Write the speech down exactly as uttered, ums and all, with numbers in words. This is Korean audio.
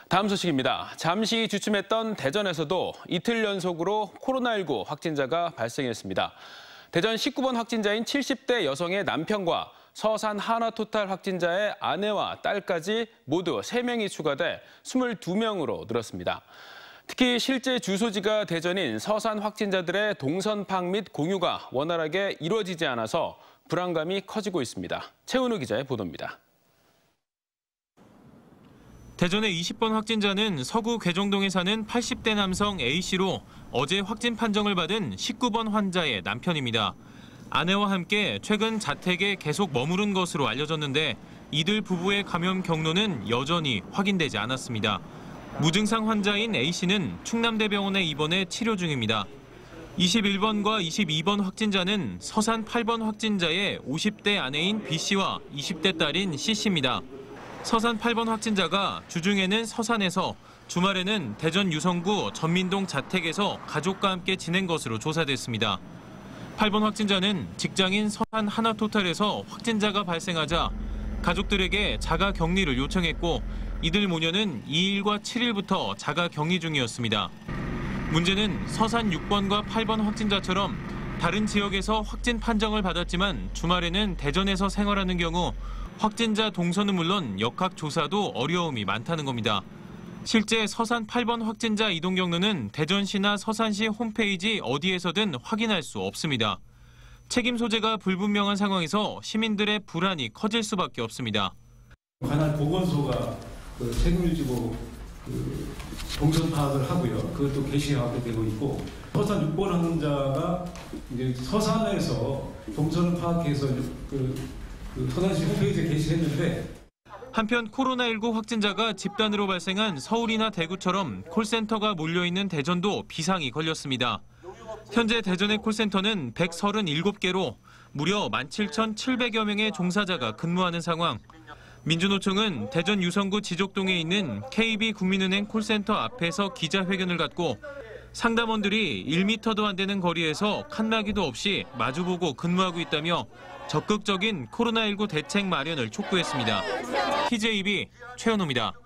다음 소식입니다. 잠시 주춤했던 대전에서도 이틀 연속으로 코로나십구 확진자가 발생했습니다. 대전 십구 번 확진자인 칠십 대 여성의 남편과 서산 하나토탈 확진자의 아내와 딸까지 모두 세 명이 추가돼 이십이 명으로 늘었습니다. 특히 실제 주소지가 대전인 서산 확진자들의 동선 파악 및 공유가 원활하게 이루어지지 않아서 불안감이 커지고 있습니다. 최은우 기자의 보도입니다. 대전의 이십 번 확진자는 서구 괴정동에 사는 팔십 대 남성 A씨로 어제 확진 판정을 받은 십구 번 환자의 남편입니다. 아내와 함께 최근 자택에 계속 머무른 것으로 알려졌는데 이들 부부의 감염 경로는 여전히 확인되지 않았습니다. 무증상 환자인 A씨는 충남대병원에 입원해 치료 중입니다. 이십일 번과 이십이 번 확진자는 서산 팔 번 확진자의 오십 대 아내인 B씨와 이십 대 딸인 C씨입니다. 서산 팔 번 확진자가 주중에는 서산에서, 주말에는 대전 유성구 전민동 자택에서 가족과 함께 지낸 것으로 조사됐습니다. 팔 번 확진자는 직장인 서산 하나토탈에서 확진자가 발생하자 가족들에게 자가 격리를 요청했고 이들 모녀는 이 일과 칠 일부터 자가 격리 중이었습니다. 문제는 서산 육 번과 팔 번 확진자처럼 다른 지역에서 확진 판정을 받았지만 주말에는 대전에서 생활하는 경우 확진자 동선은 물론 역학 조사도 어려움이 많다는 겁니다. 실제 서산 팔 번 확진자 이동 경로는 대전시나 서산시 홈페이지 어디에서든 확인할 수 없습니다. 책임 소재가 불분명한 상황에서 시민들의 불안이 커질 수밖에 없습니다. 관할 보건소가 그 책임을 지고 그 동선 파악을 하고요. 그것도 게시하게 되고 있고, 서산 육 번 확진자가 이제 서산에서 동선을 파악해서 그, 그 서산시 홈페이지에 게시했는데, 한편 코로나십구 확진자가 집단으로 발생한 서울이나 대구처럼 콜센터가 몰려있는 대전도 비상이 걸렸습니다. 현재 대전의 콜센터는 백삼십칠 개로 무려 만 칠천칠백여 명의 종사자가 근무하는 상황. 민주노총은 대전 유성구 지족동에 있는 케이비 국민은행 콜센터 앞에서 기자회견을 갖고 상담원들이 일 미터도 안 되는 거리에서 칸막이도 없이 마주보고 근무하고 있다며 적극적인 코로나십구 대책 마련을 촉구했습니다. 티제이비 최현우입니다.